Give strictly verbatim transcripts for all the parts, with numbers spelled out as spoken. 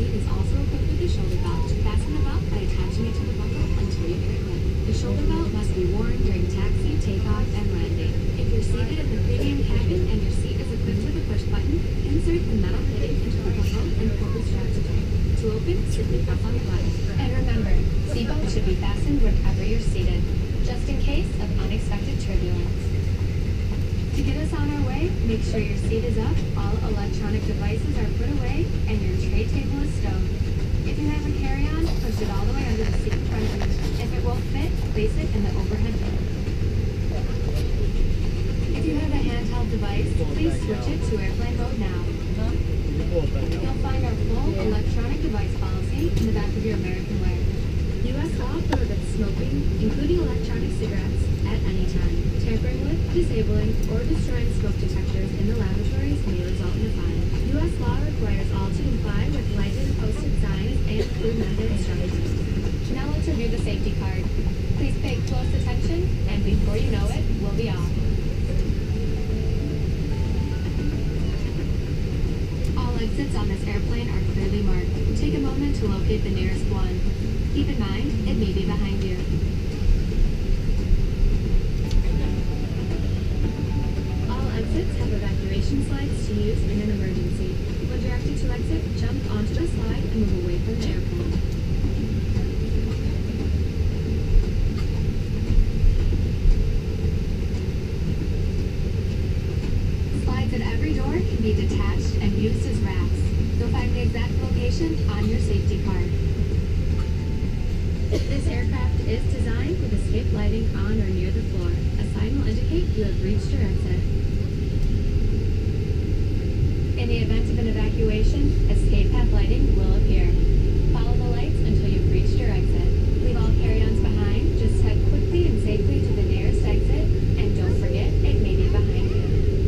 seat is also equipped with a shoulder belt. Fasten the belt by attaching it to the buckle until you hear it click. The shoulder belt must be worn during taxi, takeoff, and landing. If you're seated in the premium cabin and your seat is equipped with a push button, insert the metal fitting into the buckle and pull the straps tight. To open, simply press on the button. And remember, seatbelts should be fastened whenever you're seated, just in case of unexpected turbulence. To get us on our way, make sure your seat is up, all electronic devices are put away, and your tray table is stowed. If you have a carry-on, push it all the way under the seat in front of you. If it won't fit, place it in the overhead bin. If you have a handheld device, please switch it to airplane mode now. You'll find our full electronic device policy in the back of your American Wear. U S law prohibits smoking, including electronic cigarettes, at any time. Tampering with, disabling, or destroying smoke detectors in the laboratories may result in a fine. U S law requires all to comply with lighted and posted signs and food method instructions. Now let's review the safety card. Please pay close attention, and before you know it, we'll be off. All exits on this airplane are clearly marked. Take a moment to locate the nearest one. Keep in mind, it may be behind you. All exits have evacuation slides to use in an emergency. When directed to exit, jump onto the slide and move away from the airplane. Slides at every door can be detached and used as racks. You'll find the exact location on your safety card. This aircraft is designed with escape lighting on or near the floor. A sign will indicate you have reached your exit. In the event of an evacuation, escape path lighting will appear. Follow the lights until you've reached your exit. Leave all carry-ons behind. Just head quickly and safely to the nearest exit, and don't forget, it may be behind you.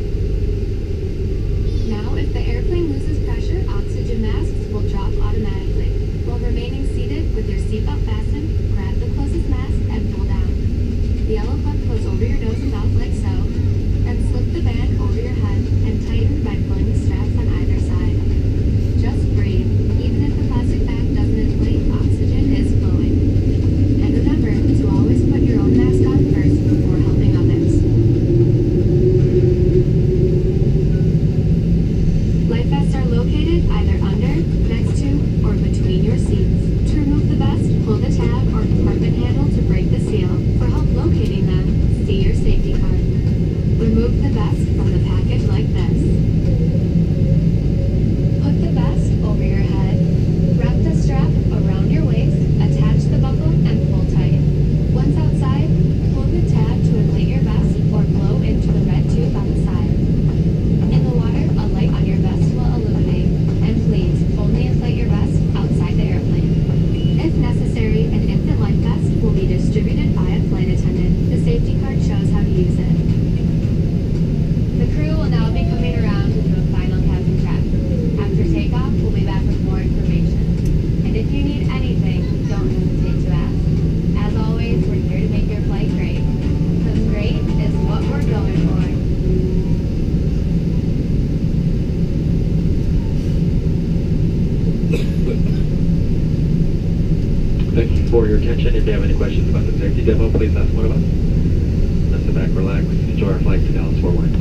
Now, if the airplane loses pressure, oxygen masks will drop automatically. While remaining seated with your seatbelt fastened, grab the closest mask and pull down. The yellow plug goes over your nose and mouth like so, then slip the band over your head and tighten by pulling the straps on either side. Just breathe. Even if the plastic bag doesn't inflate, oxygen is flowing. And remember to always put your own mask on first before helping others. Life vests are located either under, next to, or between your seats. To remove the vest, pull the tab or compartment handle to break the seal. For help locating them, see your safety card. Remove the vest from the package like this. Put the vest over your head. Wrap the strap around your waist, attach the buckle, and pull tight. Once outside, pull the tab to inflate your vest or blow into the red tube on the side. In the water, a light on your vest will illuminate. And please, only inflate your vest outside the airplane. If necessary, an infant life vest will be distributed by a flight attendant. The safety card shows how to use it. The crew will now be coming around to do a final cabin check. After takeoff, we'll be back with more information. And if you need anything, don't hesitate to ask. As always, we're here to make your flight great. Because great is what we're going for. Thank you for your attention. If you have any questions about the safety demo, please ask one of us. Now sit back, relax, enjoy our flight to Dallas Fort Worth.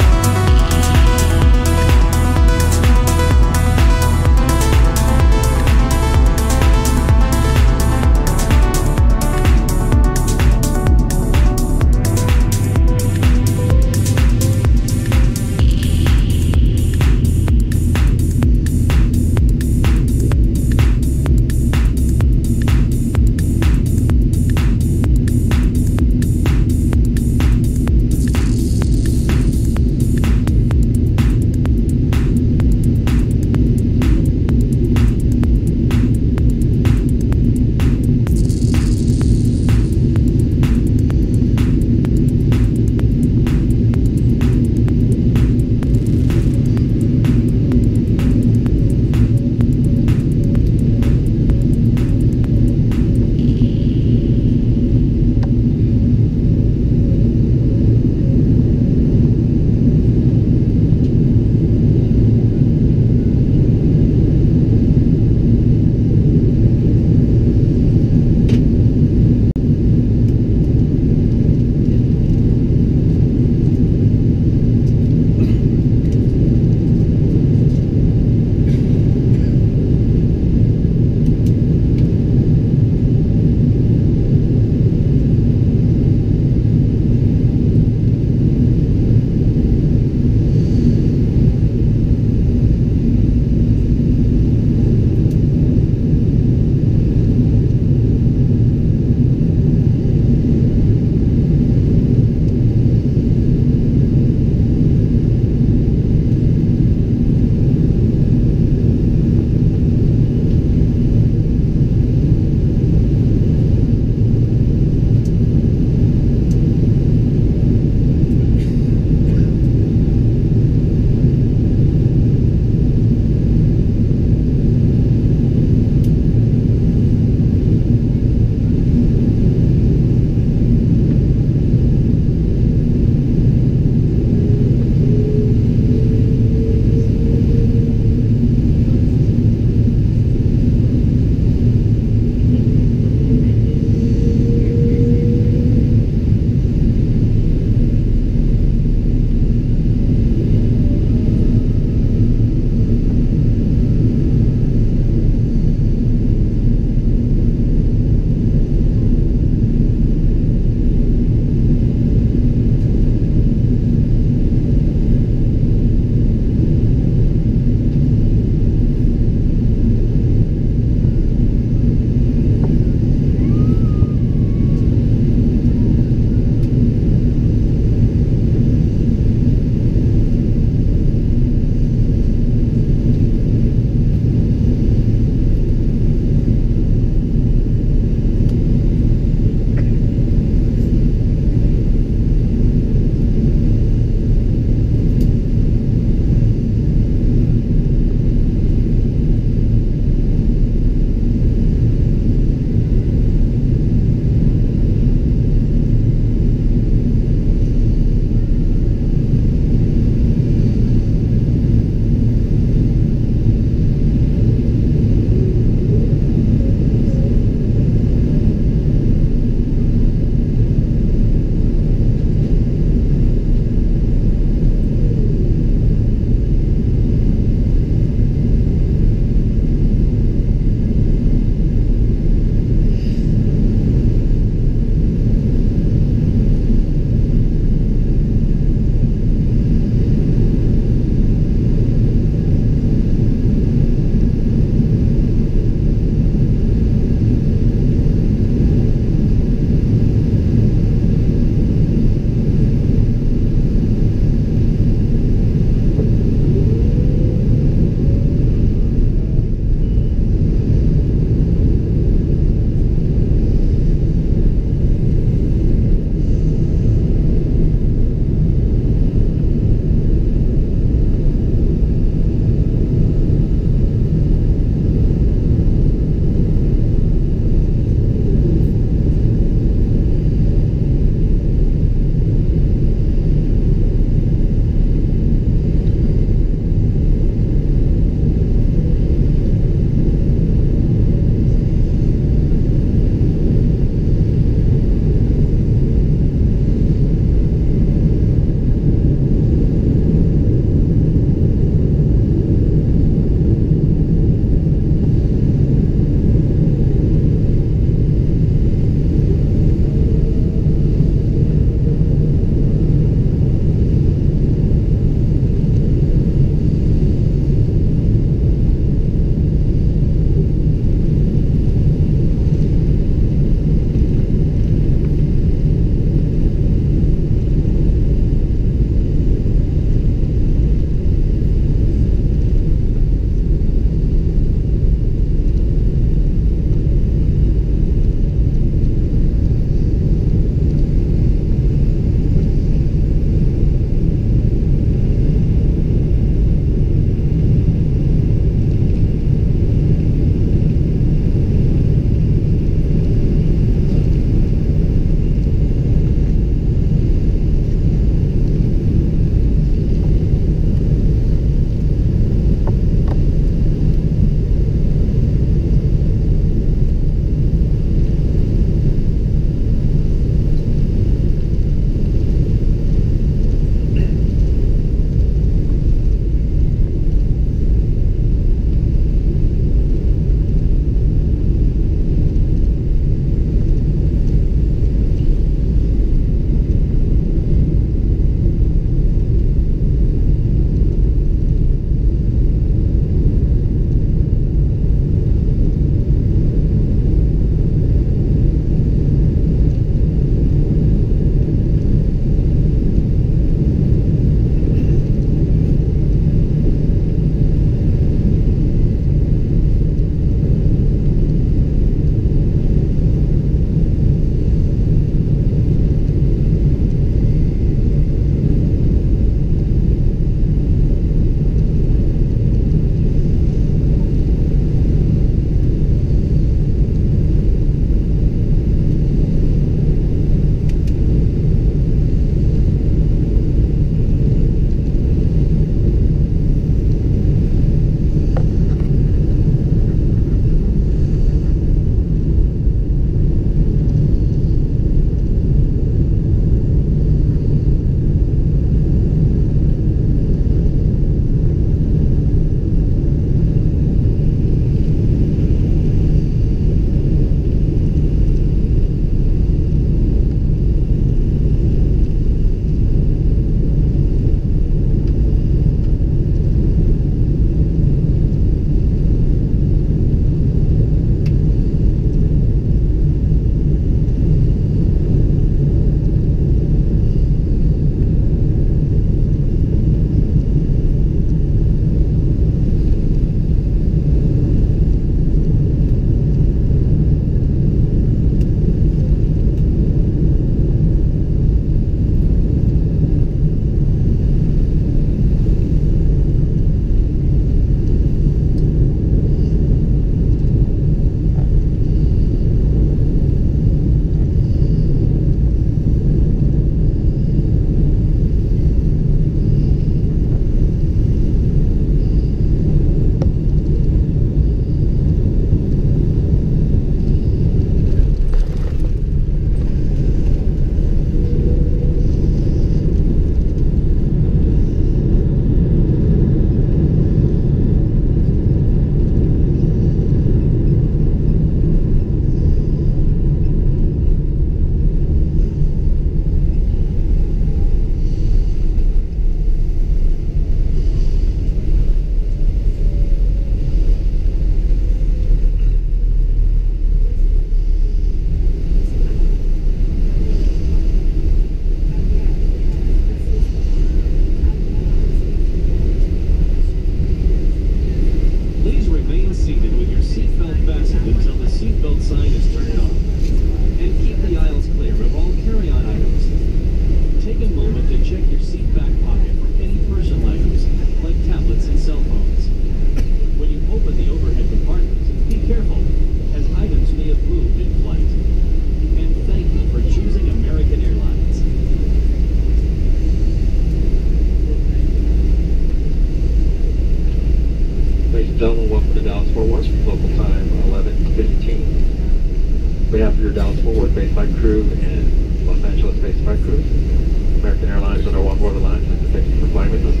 responsible with Baseflight crew and Los Angeles Baseflight crews. American Airlines and our onboard alliance, I'd like to thank you for flying with us.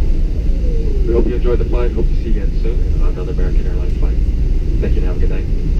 We hope you enjoyed the flight. Hope to see you again soon on another American Airlines flight. Thank you and have a good night.